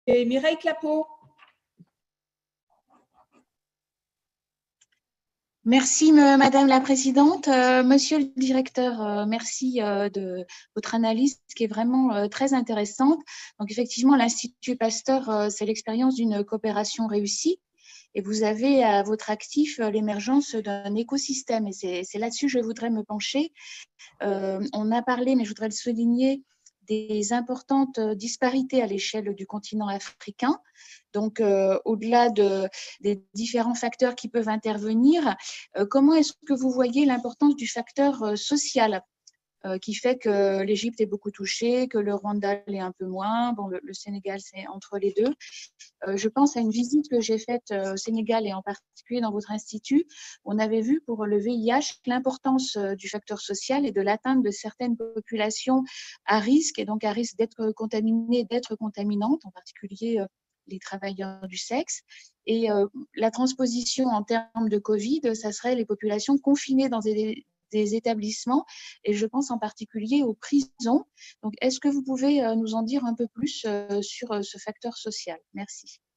Mireille Clapeau. Merci Madame la Présidente. Monsieur le Directeur, merci de votre analyse qui est vraiment très intéressante. Donc effectivement, l'Institut Pasteur, c'est l'expérience d'une coopération réussie et vous avez à votre actif l'émergence d'un écosystème et c'est là-dessus que je voudrais me pencher. On a parlé, mais je voudrais le souligner, des importantes disparités à l'échelle du continent africain. Donc, au-delà des différents facteurs qui peuvent intervenir, comment est-ce que vous voyez l'importance du facteur social qui fait que l'Égypte est beaucoup touchée, que le Rwanda l'est un peu moins, bon, le Sénégal, c'est entre les deux. Je pense à une visite que j'ai faite au Sénégal et en particulier dans votre institut. On avait vu pour le VIH l'importance du facteur social et de l'atteinte de certaines populations à risque et donc à risque d'être contaminées, d'être contaminantes, en particulier les travailleurs du sexe. Et la transposition en termes de Covid, ça serait les populations confinées dans des établissements et je pense en particulier aux prisons. Donc, est-ce que vous pouvez nous en dire un peu plus sur ce facteur social? Merci.